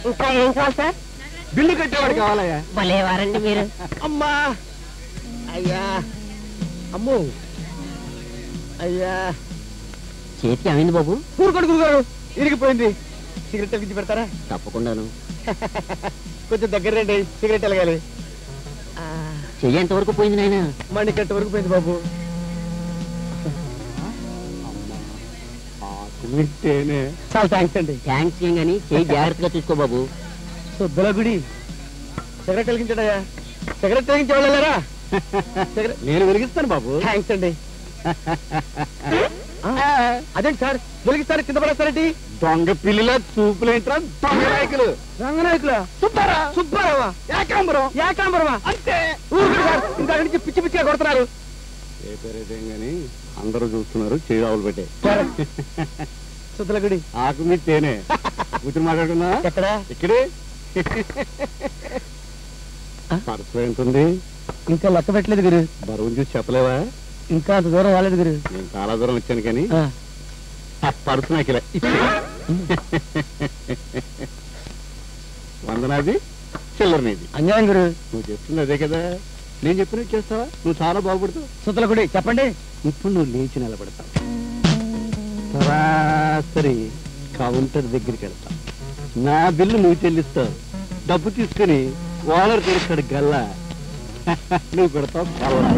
ఇంకా ఏం కావాలి సార్? బిల్లు కట్టేవాడు కావాలయ్యా. భలేవారండి మీరు. అమ్మా అయ్యా, అమ్మో అయ్యా. చేతికి ఏమైంది బాబు? ఊరుకోడు గురుగారు, ఇరిగిపోయింది. సిగరెట్ వెలిగించి పెడతారా? తప్పకుండాను. కొంచెం దగ్గర రండి, సిగరెట్ వెలగాలి. చెయ్యి ఎంత వరకు పోయింది నాయన? మణికట్ట వరకు పోయింది బాబు. చాలా థ్యాంక్స్ అండి. థ్యాంక్స్ ఏం గానీ చెయ్యి జాగ్రత్తగా చూసుకో బాబు. శుద్ధుల గుడి. సిగరెట్ వెలిగించాడయ్యా. సిగరెట్ వెలిగించే వాళ్ళరా? నేను వెలిగిస్తాను బాబు. థ్యాంక్స్ అండి. అదేంటి సార్ వెలిగిస్తారు కింద పడేస్తారండి? దొంగ పిల్లల చూపులేంట్రా దొంగ నాయకులు. దొంగ నాయకులా? సుబ్బారా? సుబ్బారావా? ఏకాంబరం? ఏకాంబరమా? అంతే. ఊరుకోండి సార్, ఇంత నుంచి పిచ్చి పిచ్చిగా కొడుతున్నారు. ఏ పేరేదేం గాని అందరూ చూస్తున్నారు, చేయి ఆవులు పెట్టే. శుద్ధుల గుడి. ఆకు మీ తేనే కూతురు మాట్లాడుకున్నా. ఎక్కడ? ఇక్కడే. పర్సు ఎంతుంది? ఇంకా లెక్క పెట్టలేదు గురు. బరువును చూసి చెప్పలేవా? ఇంకా అంత దూరం రాలేదు గురు. నేను చాలా దూరం వచ్చాను కానీ ఆ పర్సు నాకు ఇలా వందనాది చిల్లర నీది. అన్యాయం గురు. నువ్వు చెప్తుంది అదే కదా, నేను చెప్పినట్టు చేస్తావా? నువ్వు చాలా బాగుపడతావు. సుతల గుడి చెప్పండి. ఇప్పుడు నువ్వు లేచి నిలబడతావు. సరాసరి కౌంటర్ దగ్గరికి వెళ్తావు. నా బిల్లు నువ్వు చెల్లిస్తావు. డబ్బు తీసుకుని ఓనర్ తెలుస్తాడు గల్లా. నువ్వు కొడతావు.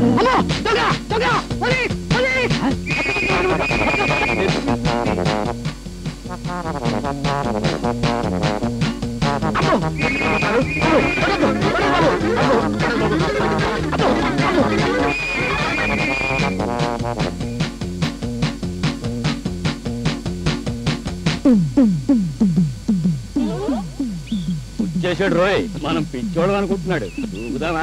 చేసాడు రోయ్, మనం పిచ్చోడు అనుకుంటున్నాడు. దూకుదామా?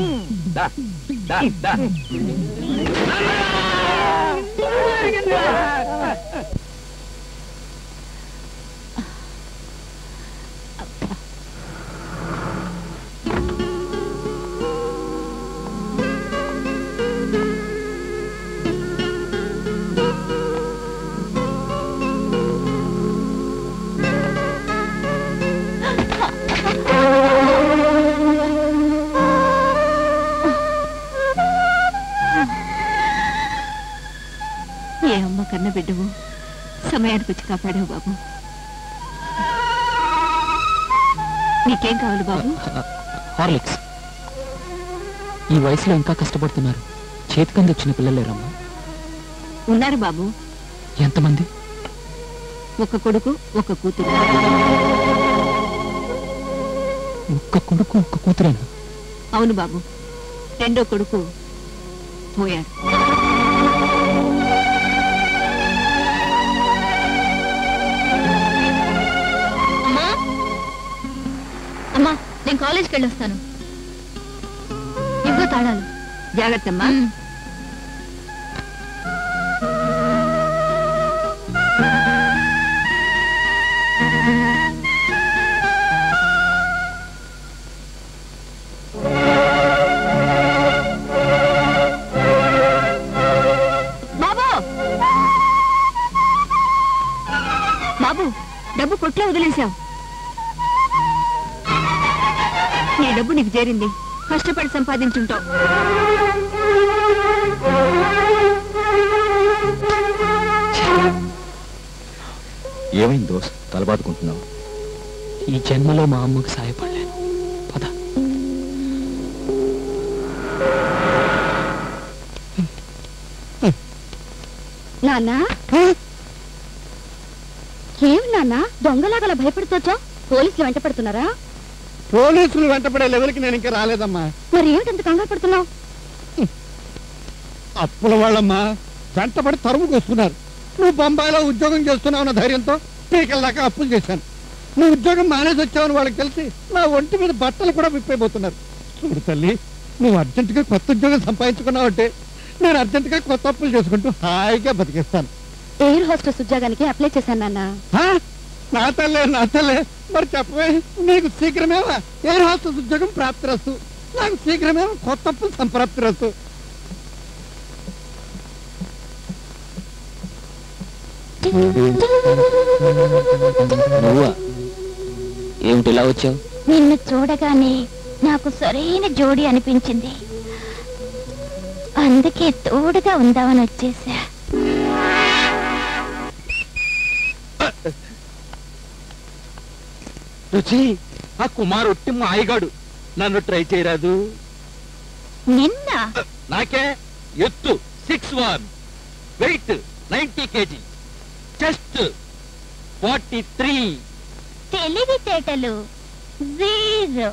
కన్న బిడ్డవు, సమయానికి వచ్చి కాపాడావు బాబు. నీకేం కావాలి బాబు? హార్లిక్స్. ఈ వయసులో ఇంకా కష్టపడుతున్నారు. చేతికంది వచ్చిన పిల్లలేరమ్మా. ఉన్నారు బాబు. ఎంతమంది? ఒక కొడుకు, ఒక కూతురు. ఒక్క కొడుకు, ఒక్క కూతురేనా? అవును బాబు. రెండో కొడుకు పోయాడు. అమ్మా, నేను కాలేజ్కి వెళ్ళొస్తాను. ఇవ్వ తాళాలు. జాగ్రత్త అమ్మా. బాబు, బాబు, డబ్బు కొట్లో వదిలేశావు. నీ డబ్బు నీకు చేరింది. కష్టపడి సంపాదించుంటావు. ఏమైంది దోస్త్, తలబాదుకుంటున్నావు? ఈ జన్మలో మా అమ్మకు సాయపడలేను. పద. నాన్న, ఏం నాన్న దొంగలాగలా భయపడుతోచా? పోలీసులు వెంట పడుతున్నారా? పోలీసులు వెంటపడే లెవెల్కి నేను ఇంకా రాలేదమ్మా. మరి ఏమిటంత కంగారు పడుతున్నావు? అప్పుల వాళ్ళమ్మా వెంటపడి తరుముకు వస్తున్నారు. నువ్వు బొంబాయిలో ఉద్యోగం చేస్తున్నావు అన్న ధైర్యంతో పీకల దాకా అప్పులు చేశాను. నువ్వు ఉద్యోగం మానేసి వచ్చావని వాళ్ళకి తెలిసి నా ఒంటి మీద బట్టలు కూడా విప్పైపోతున్నారు. చూడు తల్లి, నువ్వు అర్జెంటుగా కొత్త ఉద్యోగం సంపాదించుకున్నావు అంటే నేను అర్జెంటుగా కొత్త అప్పులు చేసుకుంటూ హాయిగా బతికిస్తాను. ఎయిర్ హోస్టెస్ ఉద్యోగానికి అప్లై చేశాను నాన్న. నా తల్లే, నా తల్లే. మరి చెప్పవే, నీకు శీఘ్రమేవా ఎయిర్ హోస్టెస్ ఉద్యోగం ప్రాప్తిరస్తు, నాకు శీఘ్రమేవా కొత్త అప్పులు సంప్రాప్తిరస్తు. నువ్వా? ఏమిటి ఏమిటి ఇలా వచ్చావు? నిన్ను చూడగానే నాకు సరైన జోడి అనిపించింది, అందుకే తోడుగా ఉందామని వచ్చేసా. రుచి, ఆ కుమార్ ఒట్టి మాయగాడు, నన్ను ట్రై చేయరాదు? నిన్న నాకే ఎత్తు 6'1", వెయిట్ 90 kg, చెస్ట్ 43. తెలివితేటలు 0.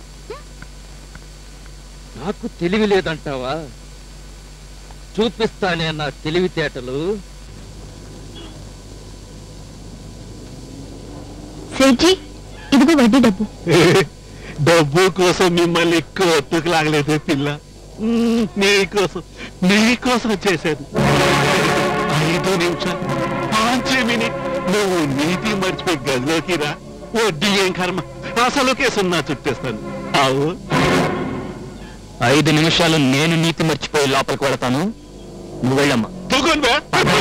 నాకు తెలివి లేదంటావా? చూపిస్తానే నా తెలివితేటలు. సేఠీ, ఇదిగో వడ్డీ డబ్బు. డబ్బు కోసం మిమ్మల్ని కోర్టుకు లాగలేదే పిల్ల, నీకోసం చేశాను. 5 నిమిషాలు 5 మినిట్ నువ్వు నీతి మర్చిపోయి గదిలోకి రా, వడ్డీ ఏం కర్మ, అసలు కేసున్నా చుట్టేస్తాను. అవు 5 నిమిషాలు నేను నీతి మర్చిపోయి లోపలికి వెళతాను, నువ్వు వెళ్ళమ్మా. తూగుందా?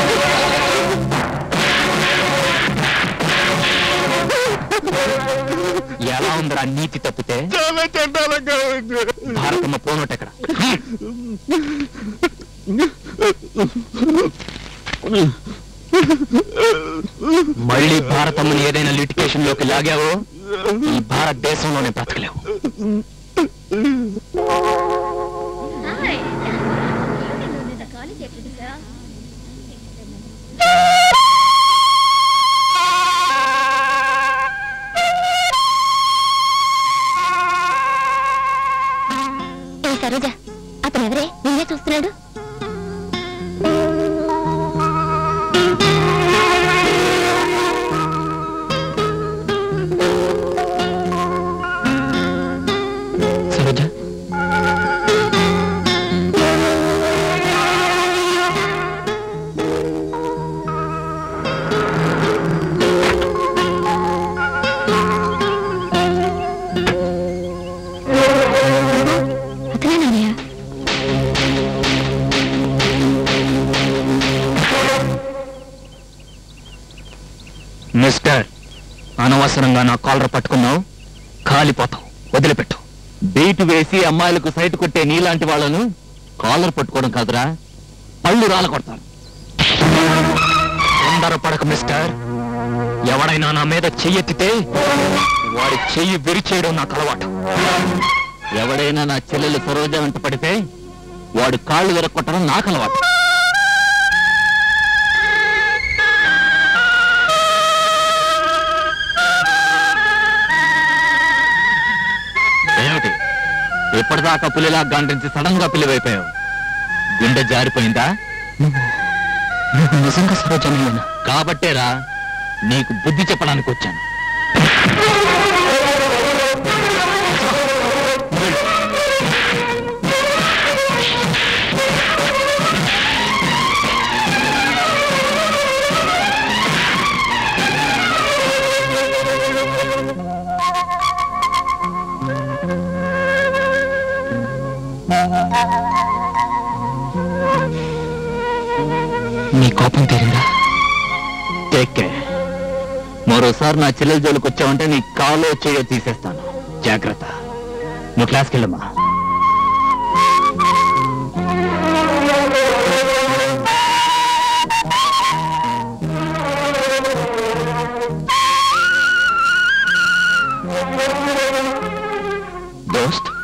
ఎలా ఉందిరా నీతి తప్పితే? చాలా చండాలంగా ఉంది. భారతమ్మ పోనోట ఎక్కడ? మళ్ళీ భారతమ్మని ఏదైనా లిటికేషన్ లోకి లాగావో ఈ భారతదేశంలోనే బ్రతకలేవు. సరోజా, అతను ఎవరే? నిన్నే చూస్తున్నాడు. సరోజా, మిస్టర్, అనవసరంగా నా కాలర్ పట్టుకున్నావు, కాలిపోతావు, వదిలిపెట్టు. బీటు వేసి అమ్మాయిలకు సైట్ కొట్టే నీలాంటి వాళ్ళను కాలర్ పట్టుకోవడం కాదురా, పళ్ళు రాల కొడతాను. తొందరపడకు మిస్టర్, ఎవడైనా నా మీద చెయ్యెత్తితే వాడి చెయ్యి విరిచేయడం నాకు అలవాటు. ఎవడైనా నా చెల్లెలు సరోజ వెంట పడితే వాడు కాళ్ళు విరక్కొట్టడం నాకు అలవాటు. ఏమిటి ఇప్పటిదాకా పులిలా గాండ్రించి సడన్ గా పిల్లివైపోయావు? గుండె జారిపోయిందా? నువ్వు నిజంగా సరోజనేనా? కాబట్టేరా నీకు బుద్ధి చెప్పడానికి వచ్చాను. నీ కోపం తీరిందా? Take care. మరోసారి నా చెల్లెల జోలికి వచ్చావంటే నీ కాలో చేయో తీసేస్తాను. జాగ్రత్త. నువ్వు క్లాస్కి వెళ్ళమ్మా. దోస్త్,